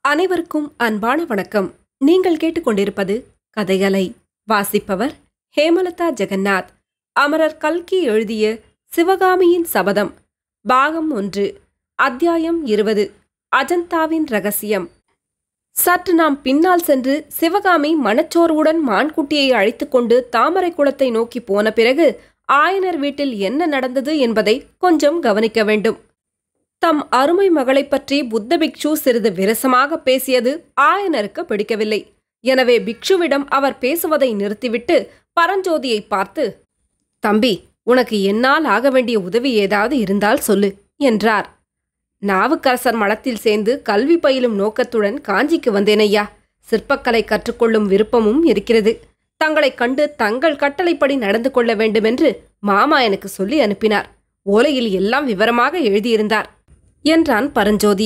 அனைவருக்கும் அன்பான வணக்கம். நீங்கள் கேட்டுக்கொண்டிருப்பது கதையலை. வாசிப்பவர் ஹேமலதா ஜெகநாத். அமரர் கல்கி எழுதிய சிவகாமியின் சபதம் பாகம் 1, அத்தியாயம் 20. அஜந்தாவின் ரகசியம். சற்று நாம் பின்னால் சென்று சிவகாமி மனச்சோர்வுடன் மான்குட்டியை அழைத்துக்கொண்டு தாமரை குளத்தை நோக்கி போன பிறகு ஆயனர் வீட்டில் என்ன நடந்தது என்பதை கொஞ்சம் கவனிக்க வேண்டும். தம் அருமை மகளை பற்றி புத்த பிக்ஷு சிறிது விரசமாக பேசியது ஆயனருக்கு பிடிக்கவில்லை. எனவே பிக்ஷுவிடம் அவர் பேசுவதை நிறுத்திவிட்டு பரஞ்சோதியை பார்த்து, "தம்பி, உனக்கு என்னால் ஆக வேண்டிய உதவி ஏதாவது இருந்தால் சொல்லு" என்றார். "நாவுக்கரசர் மடத்தில் சேர்ந்து கல்வி பயிலும் நோக்கத்துடன் காஞ்சிக்கு வந்தேன் ஐயா. சிற்பக்கலை கற்றுக்கொள்ளும் விருப்பமும் இருக்கிறது. தங்களைக் கண்டு தங்கள் கட்டளைப்படி நடந்து கொள்ள வேண்டுமென்று மாமா எனக்கு சொல்லி அனுப்பினார். ஓலையில் எல்லாம் விவரமாக எழுதியிருந்தார்" என்றான் பரஞ்சோதி.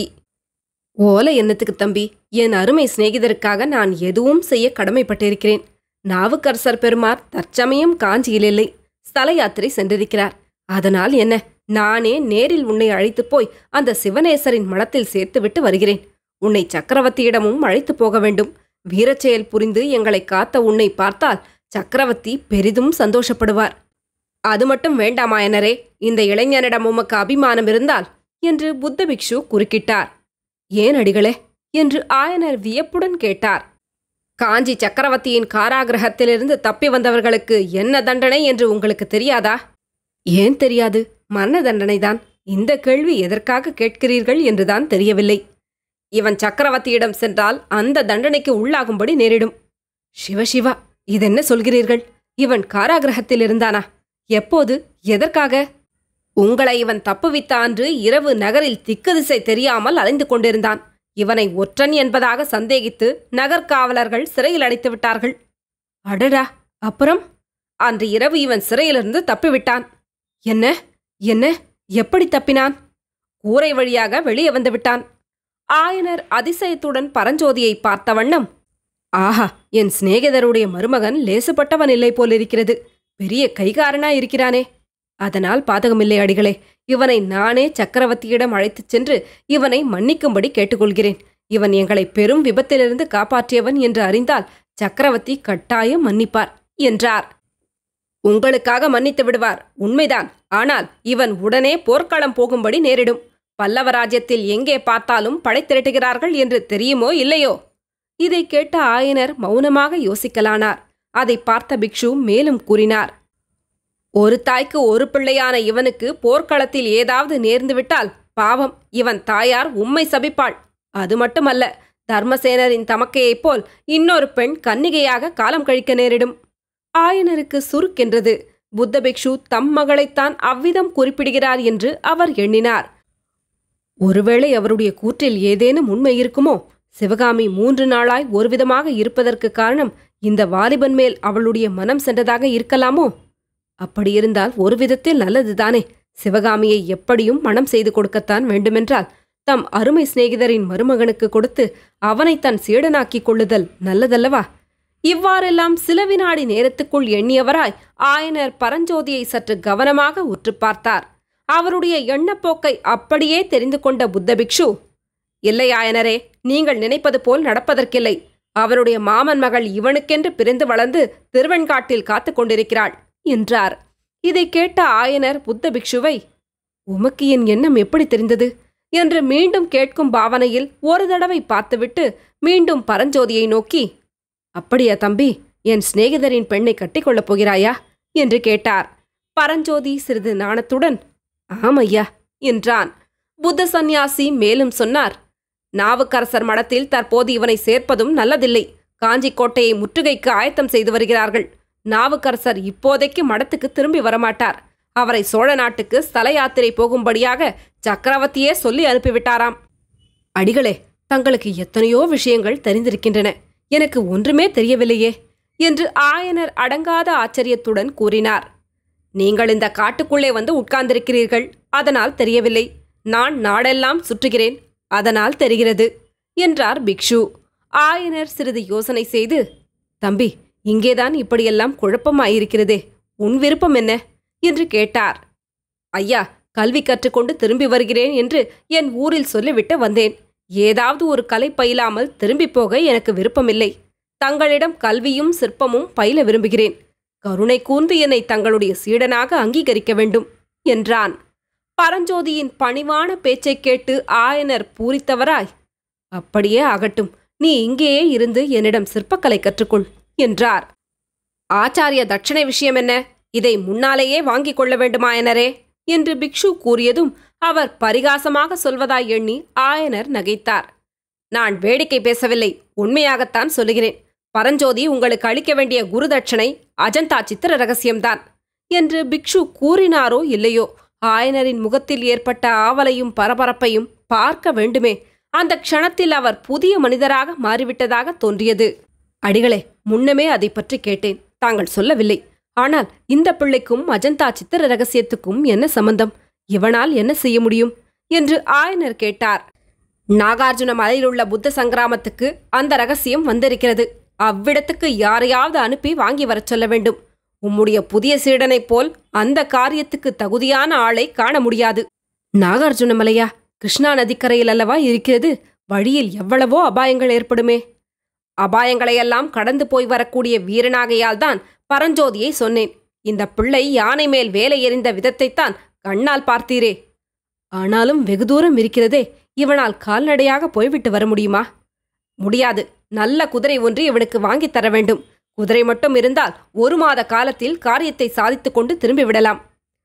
"ஓலை என்னத்துக்கு தம்பி? என் அருமை சிநேகிதருக்காக நான் எதுவும் செய்ய கடமைப்பட்டிருக்கிறேன். நாவுக்கரசர் பெருமார் தற்சமயம் காஞ்சியில் இல்லை, ஸ்தல யாத்திரை சென்றிருக்கிறார். அதனால் என்ன, நானே நேரில் உன்னை அழைத்துப் போய் அந்த சிவனேசரின் மடத்தில் சேர்த்துவிட்டு வருகிறேன். உன்னை சக்கரவர்த்தியிடமும் அழைத்து போக வேண்டும். வீரச்செயல் புரிந்து எங்களை காத்த உன்னை பார்த்தால் சக்கரவர்த்தி பெரிதும் சந்தோஷப்படுவார். அது மட்டும் வேண்டாமாயனரே, இந்த இளைஞனிடம் உமக்கு அபிமானம் இருந்தால்" என்று புத்த பிக்ஷு குறுக்கிட்டார். "ஏன் அடிகளே?" என்று ஆயனர் வியப்புடன் கேட்டார். "காஞ்சி சக்கரவர்த்தியின் காராகிரகத்திலிருந்து தப்பி வந்தவர்களுக்கு என்ன தண்டனை என்று உங்களுக்கு தெரியாதா?" "ஏன் தெரியாது? மரண தண்டனைதான். இந்த கேள்வி எதற்காக கேட்கிறீர்கள் என்றுதான் தெரியவில்லை." "இவன் சக்கரவர்த்தியிடம் சென்றால் அந்த தண்டனைக்கு உள்ளாகும்படி நேரிடும்." "சிவசிவா, இதென்ன சொல்கிறீர்கள்? இவன் காராகிரகத்தில் இருந்தானா? எப்போது? எதற்காக?" "உங்களை இவன் தப்புவித்த அன்று இரவு நகரில் திக்கு திசை தெரியாமல் அலைந்து கொண்டிருந்தான். இவனை ஒற்றன் என்பதாக சந்தேகித்து நகர்காவலர்கள் சிறையில் அடைத்து விட்டார்கள்." "அடடா, அப்புறம்?" "அன்று இரவு இவன் சிறையிலிருந்து தப்பிவிட்டான்." "என்ன என்ன? எப்படி தப்பினான்?" "கூரை வழியாக வெளியே வந்து விட்டான்." ஆயனர் அதிசயத்துடன் பரஞ்சோதியை பார்த்த வண்ணம், "ஆஹா, என் சிநேகிதருடைய மருமகன் லேசுப்பட்டவன் இல்லை போலிருக்கிறது. பெரிய கைகாரனா இருக்கிறானே. அதனால் பாதகமில்லை அடிகளே. இவனை நானே சக்கரவர்த்தியிடம் அழைத்துச் சென்று இவனை மன்னிக்கும்படி கேட்டுக்கொள்கிறேன். இவன் எங்களை பெரும் விபத்திலிருந்து காப்பாற்றியவன் என்று அறிந்தால் சக்கரவர்த்தி கட்டாயம் மன்னிப்பார்" என்றார். "உங்களுக்காக மன்னித்து விடுவார், உண்மைதான். ஆனால் இவன் உடனே போர்க்களம் போகும்படி நேரிடும். பல்லவ ராஜ்யத்தில் எங்கே பார்த்தாலும் படை திரட்டுகிறார்கள் என்று தெரியுமோ இல்லையோ?" இதை கேட்ட ஆயனர் மௌனமாக யோசிக்கலானார். அதை பார்த்த பிக்ஷு மேலும் கூறினார், "ஒரு தாய்க்கு ஒரு பிள்ளையான இவனுக்கு போர்க்களத்தில் ஏதாவது நேர்ந்துவிட்டால் பாவம், இவன் தாயார் உம்மை சபிப்பாள். அது மட்டுமல்ல, தர்மசேனரின் தமக்கையைப் போல் இன்னொரு பெண் கன்னிகையாக காலம் கழிக்க நேரிடும்." ஆயனருக்கு சுருக்கென்றது. புத்த பிக்ஷு தம் மகளைத்தான் அவ்விதம் குறிப்பிடுகிறார் என்று அவர் எண்ணினார். ஒருவேளை அவருடைய கூற்றில் ஏதேனும் உண்மை இருக்குமோ? சிவகாமி 3 நாளாய் ஒருவிதமாக இருப்பதற்கு காரணம் இந்த வாலிபன் மேல் அவளுடைய மனம் சென்றதாக இருக்கலாமோ? அப்படியிருந்தால் ஒரு விதத்தில் நல்லதுதானே. சிவகாமியை எப்படியும் மனம் செய்து கொடுக்கத்தான் வேண்டுமென்றால் தம் அருமை சிநேகிதரின் மருமகனுக்கு கொடுத்து அவனை தன் சீடனாக்கிக் கொள்ளுதல் நல்லதல்லவா? இவ்வாறெல்லாம் சில வினாடி நேரத்துக்குள் எண்ணியவராய் ஆயனர் பரஞ்சோதியை சற்று கவனமாக உற்று பார்த்தார். அவருடைய எண்ணப்போக்கை அப்படியே தெரிந்து கொண்ட புத்த பிக்ஷு, "இல்லை ஆயனரே, நீங்கள் நினைப்பது போல் நடப்பதற்கில்லை. அவருடைய மாமன் மகள் இவனுக்கென்று பிறந்து வளர்ந்து திருவெண்காட்டில் காத்து கொண்டிருக்கிறாள்" என்றார். இதை கேட்ட ஆயனர் புத்த பிக்ஷுவை, "உமக்கு என் எண்ணம் எப்படி தெரிந்தது?" என்று மீண்டும் கேட்கும் பாவனையில் ஒரு தடவை பார்த்துவிட்டு மீண்டும் பரஞ்சோதியை நோக்கி, "அப்படியா தம்பி, என் சிநேகிதரின் பெண்ணை கட்டிக்கொள்ளப் போகிறாயா?" என்று கேட்டார். பரஞ்சோதி சிறிது நாணத்துடன், "ஆமையா" என்றான். புத்த சந்நியாசி மேலும் சொன்னார், "நாவுக்கரசர் மடத்தில் தற்போது இவனை சேர்ப்பதும் நல்லதில்லை. காஞ்சி கோட்டையை முற்றுகைக்கு ஆயத்தம் செய்து வருகிறார்கள். நாவுக்கரசர் இப்போதைக்கு மடத்துக்கு திரும்பி வரமாட்டார். அவரை சோழ நாட்டுக்கு ஸ்தல யாத்திரை போகும்படியாக சக்கரவர்த்தியே சொல்லி அனுப்பிவிட்டாராம்." "அடிகளே, தங்களுக்கு எத்தனையோ விஷயங்கள் தெரிந்திருக்கின்றன. எனக்கு ஒன்றுமே தெரியவில்லையே" என்று ஆயனர் அடங்காத ஆச்சரியத்துடன் கூறினார். "நீங்கள் இந்த காட்டுக்குள்ளே வந்து உட்கார்ந்திருக்கிறீர்கள், அதனால் தெரியவில்லை. நான் நாடெல்லாம் சுற்றுகிறேன், அதனால் தெரிகிறது" என்றார் பிக்ஷு. ஆயனர் சிறிது யோசனை செய்து, "தம்பி, இங்கேதான் இப்படியெல்லாம் குழப்பமாயிருக்கிறதே, உன் விருப்பம் என்ன?" என்று கேட்டார். "ஐயா, கல்வி கற்றுக்கொண்டு திரும்பி வருகிறேன் என்று என் ஊரில் சொல்லிவிட்டு வந்தேன். ஏதாவது ஒரு கலை பயிலாமல் திரும்பி போக எனக்கு விருப்பமில்லை. தங்களிடம் கல்வியும் சிற்பமும் பயில விரும்புகிறேன். கருணை கூர்ந்து என்னை தங்களுடைய சீடனாக அங்கீகரிக்க வேண்டும் என்றான். பரஞ்சோதியின் பணிவான பேச்சைக் கேட்டு ஆயனர் பூரித்தவராய், அப்படியே ஆகட்டும், நீ இங்கேயே இருந்து என்னிடம் சிற்பக்கலை கற்றுக்கொள் என்றார். ஆச்சாரிய தட்சணை விஷயம் என்ன? இதை முன்னாலேயே வாங்கிக் கொள்ள வேண்டுமாயனரே என்று பிக்ஷு கூறியதும் அவர் பரிகாசமாக சொல்வதாய் எண்ணி ஆயனர் நகைத்தார். நான் வேடிக்கை பேசவில்லை, உண்மையாகத்தான் சொல்லுகிறேன். பரஞ்சோதி உங்களுக்கு அளிக்க வேண்டிய குரு தட்சணை அஜந்தா சித்திர ரகசியம்தான் என்று பிக்ஷு கூறினாரோ இல்லையோ, ஆயனரின் முகத்தில் ஏற்பட்ட ஆவலையும் பரபரப்பையும் பார்க்க வேண்டுமே. அந்த க்ஷணத்தில் அவர் புதிய மனிதராக மாறிவிட்டதாக தோன்றியது. அடிகளே, முன்னமே அதை பற்றி கேட்டேன், தாங்கள் சொல்லவில்லை. ஆனால் இந்த பிள்ளைக்கும் அஜந்தா சித்திர ரகசியத்துக்கும் என்ன சம்பந்தம்? இவனால் என்ன செய்ய முடியும் என்று ஆயனர் கேட்டார். நாகார்ஜுன மலையிலுள்ள புத்த சங்கிராமத்துக்கு அந்த ரகசியம் வந்திருக்கிறது. அவ்விடத்துக்கு யாரையாவது அனுப்பி வாங்கி வரச் சொல்ல வேண்டும். உம்முடைய புதிய சீடனைப் போல் அந்த காரியத்துக்கு தகுதியான ஆளை காண முடியாது. நாகார்ஜுன மலையா? கிருஷ்ணா நதிக்கரையில் அல்லவா இருக்கிறது? வழியில் எவ்வளவோ அபாயங்கள் ஏற்படுமே. அபாயங்களையெல்லாம் கடந்து போய் வரக்கூடிய வீரனாகையால் தான் பரஞ்சோதியை சொன்னேன். இந்த பிள்ளை யானை மேல் வேலை எறிந்த விதத்தைத்தான் கண்ணால் பார்த்தீரே. ஆனாலும் வெகு தூரம் இருக்கிறதே, இவனால் கால்நடையாக போய்விட்டு வர முடியுமா? முடியாது. நல்ல குதிரை ஒன்று இவனுக்கு வாங்கித் தர வேண்டும். குதிரை மட்டும் இருந்தால் 1 மாத காலத்தில் காரியத்தை சாதித்துக் கொண்டு திரும்பிவிடலாம்.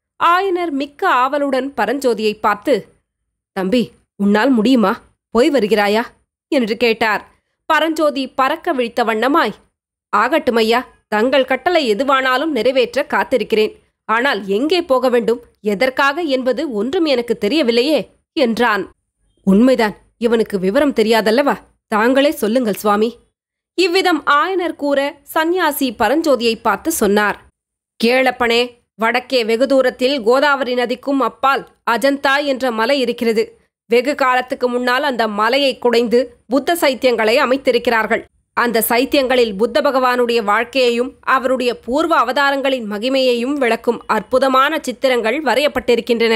ஆயனர் மிக்க ஆவலுடன் பரஞ்சோதியை பார்த்து, தம்பி, உன்னால் முடியுமா? போய் வருகிறாயா என்று கேட்டார். பரஞ்சோதி பறக்க விழித்த வண்ணமாய், ஆகட்டும் ஐயா, தங்கள் கட்டளை எதுவானாலும் நிறைவேற்ற காத்திருக்கிறேன். ஆனால் எங்கே போக வேண்டும், எதற்காக என்பது ஒன்றும் எனக்கு தெரியவில்லையே என்றான். உண்மைதான், இவனுக்கு விவரம் தெரியாதல்லவா? தாங்களே சொல்லுங்கள் சுவாமி. இவ்விதம் ஆயனர் கூற சந்நியாசி பரஞ்சோதியை பார்த்து சொன்னார். கேளப்பனே, வடக்கே வெகு தூரத்தில் கோதாவரி நதிக்கும் அப்பால் அஜந்தா என்ற மலை இருக்கிறது. வெகு காலத்துக்கு முன்னால் அந்த மலையை குடைந்து புத்த சைத்தியங்களை அமைத்திருக்கிறார்கள். அந்த சைத்தியங்களில் புத்த பகவானுடைய வாழ்க்கையையும் அவருடைய பூர்வ அவதாரங்களின் மகிமையையும் விளக்கும் அற்புதமான சித்திரங்கள் வரையப்பட்டிருக்கின்றன.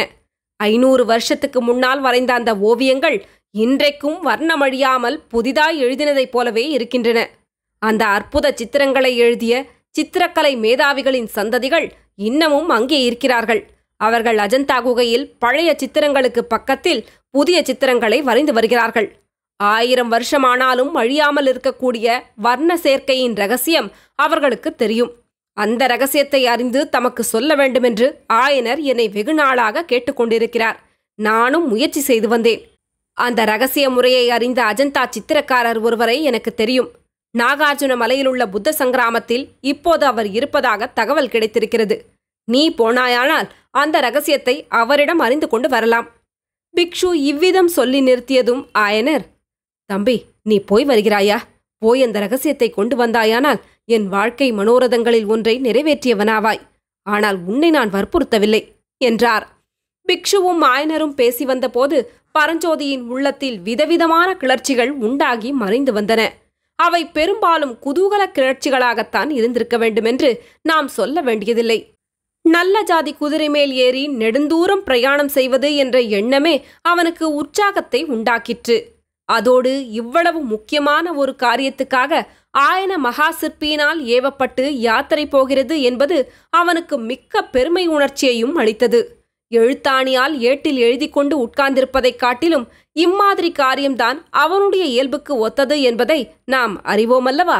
500 வருஷத்துக்கு முன்னால் வரைந்த அந்த ஓவியங்கள் இன்றைக்கும் வர்ணமழியாமல் புதிதாய் எழுதினதைப் போலவே இருக்கின்றன. அந்த அற்புத சித்திரங்களை எழுதிய சித்திரக்கலை மேதாவிகளின் சந்ததிகள் இன்னமும் அங்கே இருக்கிறார்கள். அவர்கள் அஜந்தா குகையில் பழைய சித்திரங்களுக்கு பக்கத்தில் புதிய சித்திரங்களை வரைந்து வருகிறார்கள். 1000 வருஷமானாலும் அழியாமல் இருக்கக்கூடிய வர்ண சேர்க்கையின் ரகசியம் அவர்களுக்கு தெரியும். அந்த ரகசியத்தை அறிந்து தமக்கு சொல்ல வேண்டுமென்று ஆயனர் என்னை வெகு நாளாக கேட்டுக்கொண்டிருக்கிறார். நானும் முயற்சி செய்து வந்தேன். அந்த ரகசிய முறையை அறிந்த அஜந்தா சித்திரக்காரர் ஒருவரை எனக்கு தெரியும். நாகார்ஜுன மலையிலுள்ள புத்த சங்கிராமத்தில் இப்போது அவர் இருப்பதாக தகவல் கிடைத்திருக்கிறது. நீ போனாயானால் அந்த ரகசியத்தை அவரிடம் அறிந்து கொண்டு வரலாம். பிக்ஷு இவ்விதம் சொல்லி நிறுத்தியதும் ஆயனர், தம்பி, நீ போய் வருகிறாயா? போய் அந்த ரகசியத்தை கொண்டு வந்தாயானால் என் வாழ்க்கை மனோரதங்களில் ஒன்றை நிறைவேற்றியவனாவாய். ஆனால் உன்னை நான் வற்புறுத்தவில்லை என்றார். பிக்ஷுவும் ஆயனரும் பேசி வந்தபோது பரஞ்சோதியின் உள்ளத்தில் விதவிதமான கிளர்ச்சிகள் உண்டாகி மறைந்து வந்தன. அவை பெரும்பாலும் குதூகல கிளர்ச்சிகளாகத்தான் இருந்திருக்க வேண்டுமென்று நாம் சொல்ல வேண்டியதில்லை. நல்ல ஜாதி குதிரை மேல் ஏறி நெடுந்தூரம் பிரயாணம் செய்வது என்ற எண்ணமே அவனுக்கு உற்சாகத்தை உண்டாக்கிற்று. அதோடு இவ்வளவு முக்கியமான ஒரு காரியத்துக்காக ஆயன மகா சிற்பியினால் ஏவப்பட்டு யாத்திரை போகிறது என்பது அவனுக்கு மிக்க பெருமை உணர்ச்சியையும் அளித்தது. எழுத்தாணியால் ஏட்டில் எழுதி கொண்டு உட்கார்ந்திருப்பதைக் காட்டிலும் இம்மாதிரி காரியம்தான் அவனுடைய இயல்புக்கு ஒத்தது என்பதை நாம் அறிவோமல்லவா?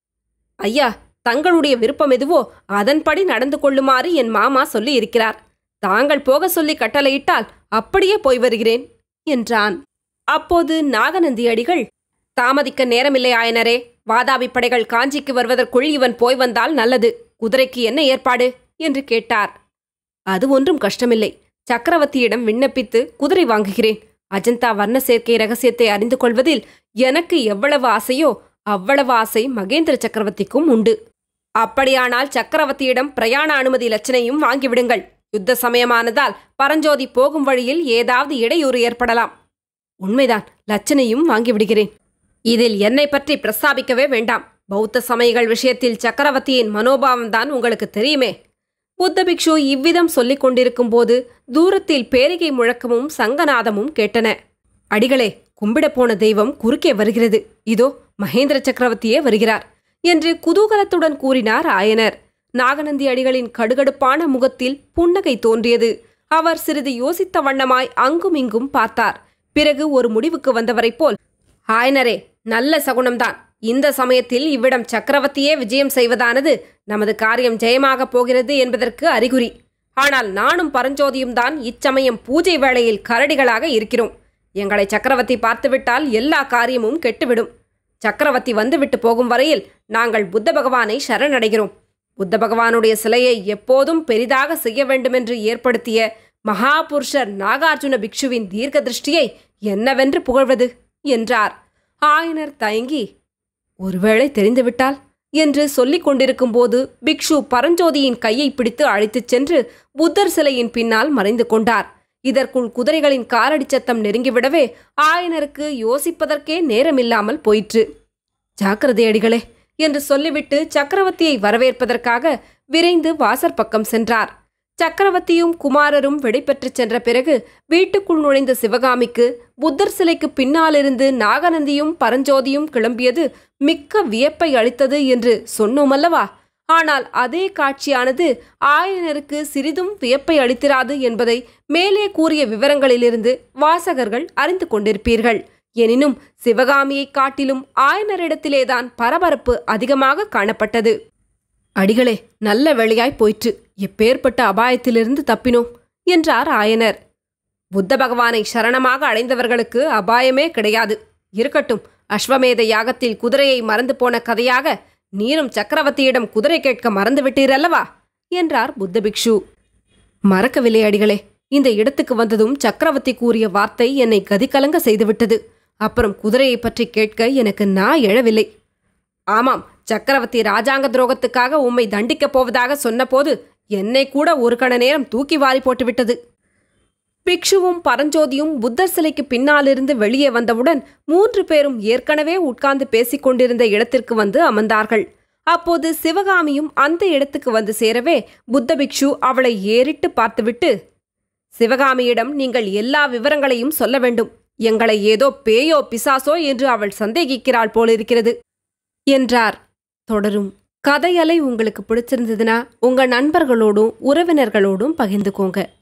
ஐயா, தங்களுடைய விருப்பம் எதுவோ அதன்படி நடந்து கொள்ளுமாறு என் மாமா சொல்லி இருக்கிறார். தாங்கள் போக சொல்லி கட்டளையிட்டால் அப்படியே போய் வருகிறேன் என்றான். அப்போது நாகநந்தி அடிகள், தாமதிக்க நேரமில்லை ஆயனரே. வாதாபி படைகள் காஞ்சிக்கு வருவதற்குள் இவன் போய் வந்தால் நல்லது. குதிரைக்கு என்ன ஏற்பாடு என்று கேட்டார். அது ஒன்றும் கஷ்டமில்லை. சக்கரவர்த்தியிடம் விண்ணப்பித்து குதிரை வாங்குகிறேன். அஜந்தா வர்ண சேர்க்கை ரகசியத்தை அறிந்து கொள்வதில் எனக்கு எவ்வளவு ஆசையோ அவ்வளவு ஆசை மகேந்திர சக்கரவர்த்திக்கும் உண்டு. அப்படியானால் சக்கரவர்த்தியிடம் பிரயாண அனுமதி லட்சணையும் வாங்கிவிடுங்கள். யுத்த சமயமானதால் பரஞ்சோதி போகும் வழியில் ஏதாவது இடையூறு ஏற்படலாம். உண்மைதான், லட்சணையும் வாங்கிவிடுகிறேன். இதில் என்னை பற்றி பிரஸ்தாபிக்கவே வேண்டாம். பௌத்த சமயங்கள் விஷயத்தில் சக்கரவர்த்தியின் மனோபாவம்தான் உங்களுக்கு தெரியுமே. புத்த பிக்ஷு இவ்விதம் சொல்லிக் கொண்டிருக்கும் போது தூரத்தில் பேரிகை முழக்கமும் சங்கநாதமும் கேட்டன. அடிகளே, கும்பிட போன தெய்வம் குறுக்கே வருகிறது, இதோ மகேந்திர சக்கரவர்த்தியே வருகிறார் என்று குதூகலத்துடன் கூறினார் ஆயனர். நாகநந்தி அடிகளின் கடுகடுப்பான முகத்தில் புன்னகை தோன்றியது. அவர் சிறிது யோசித்த வண்ணமாய் அங்கும் இங்கும் பார்த்தார். பிறகு ஒரு முடிவுக்கு வந்தவரைப் போல், ஆயனரே, நல்ல சகுனம்தான். இந்த சமயத்தில் இவ்விடம் சக்கரவர்த்தியே விஜயம் செய்வதானது நமது காரியம் ஜெயமாகப் போகிறது என்பதற்கு அறிகுறி. ஆனால் நானும் பரஞ்சோதியும் தான் இச்சமயம் பூஜை வேளையில் கரடிகளாக இருக்கிறோம். எங்களை சக்கரவர்த்தி பார்த்துவிட்டால் எல்லா காரியமும் கெட்டுவிடும். சக்கரவர்த்தி வந்துவிட்டு போகும் வரையில் நாங்கள் புத்த பகவானை சரணடைகிறோம். புத்த பகவானுடைய சிலையை எப்போதும் பெரிதாக செய்ய வேண்டுமென்று ஏற்படுத்திய மகாபுருஷர் நாகார்ஜுன பிக்ஷுவின் தீர்க்க திருஷ்டியை என்னவென்று புகழ்வது என்றார். ஆயனர் தயங்கி, ஒருவேளை தெரிந்துவிட்டால் என்று சொல்லிக் கொண்டிருக்கும் போது பிக்ஷு பரஞ்சோதியின் கையை பிடித்து அழைத்துச் சென்று புத்தர் சிலையின் பின்னால் மறைந்து கொண்டார். இதற்குள் குதிரைகளின் காலடி சத்தம் நெருங்கிவிடவே ஆயனருக்கு யோசிப்பதற்கே நேரமில்லாமல் போயிற்று. ஜாக்கிரதை அடிகளே என்று சொல்லிவிட்டு சக்கரவர்த்தியை வரவேற்பதற்காக விரைந்து வாசற்பக்கம் சென்றார். சக்கரவர்த்தியும் குமாரரும் விடைபெற்றுச் சென்ற பிறகு வீட்டுக்குள் நுழைந்த சிவகாமிக்கு புத்தர் சிலைக்கு பின்னாலிருந்து நாகநந்தியும் பரஞ்சோதியும் கிளம்பியது மிக்க வியப்பை அளித்தது என்று சொன்னோமல்லவா? ஆனால் அதே காட்சியானது ஆயனருக்கு சிறிதும் வியப்பை அளித்திராது என்பதை மேலே கூறிய விவரங்களிலிருந்து வாசகர்கள் அறிந்து கொண்டிருப்பீர்கள். எனினும் சிவகாமியை காட்டிலும் ஆயனரிடத்திலேதான் பரபரப்பு அதிகமாக காணப்பட்டது. அடிகளே, நல்ல வேளையாய் போயிற்று. எப்பேற்பட்ட அபாயத்திலிருந்து தப்பினோம் என்றார் ஆயனர். புத்த பகவானை சரணமாக அடைந்தவர்களுக்கு அபாயமே கிடையாது. இருக்கட்டும், அஸ்வமேத யாகத்தில் குதிரையை மறந்து போன கதையாக நீரும் சக்கரவர்த்தியிடம் குதிரை கேட்க மறந்துவிட்டீரல்லவா என்றார் புத்த பிக்ஷு. மறக்கவில்லை அடிகளே. இந்த இடத்துக்கு வந்ததும் சக்கரவர்த்தி கூறிய வார்த்தை என்னை கதிகலங்க செய்துவிட்டது. அப்புறம் குதிரையை பற்றி கேட்க எனக்கு நான் எழவில்லை. ஆமாம், சக்கரவர்த்தி ராஜாங்க துரோகத்துக்காக உம்மை தண்டிக்கப் போவதாக சொன்னபோது என்னை கூட ஒரு கண நேரம் தூக்கி வாரி போட்டுவிட்டது. பிக்ஷுவும் பரஞ்சோதியும் புத்தர் சிலைக்கு பின்னாலிருந்து வெளியே வந்தவுடன் 3 பேரும் ஏற்கனவே உட்கார்ந்து பேசிக் கொண்டிருந்த இடத்திற்கு வந்து அமர்ந்தார்கள். அப்போது சிவகாமியும் அந்த இடத்துக்கு வந்து சேரவே புத்த பிக்ஷு அவளை ஏறிட்டு பார்த்துவிட்டு, சிவகாமியிடம் நீங்கள் எல்லா விவரங்களையும் சொல்ல வேண்டும். எங்களை ஏதோ பேயோ பிசாசோ என்று அவள் சந்தேகிக்கிறாள் போலிருக்கிறது என்றார். தொடரும். கதையலை உங்களுக்கு பிடிச்சிருந்ததுன்னா உங்க நண்பர்களோடும் உறவினர்களோடும் பகிர்ந்துக்கோங்க.